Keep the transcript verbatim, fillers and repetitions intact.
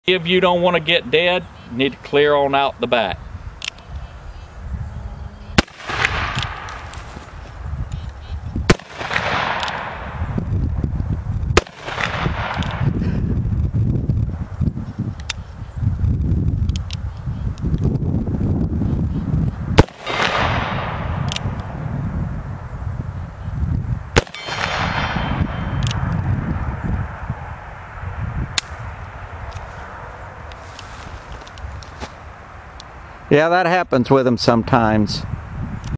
If you don't want to get dead, you need to clear on out the back. Yeah, that happens with them sometimes.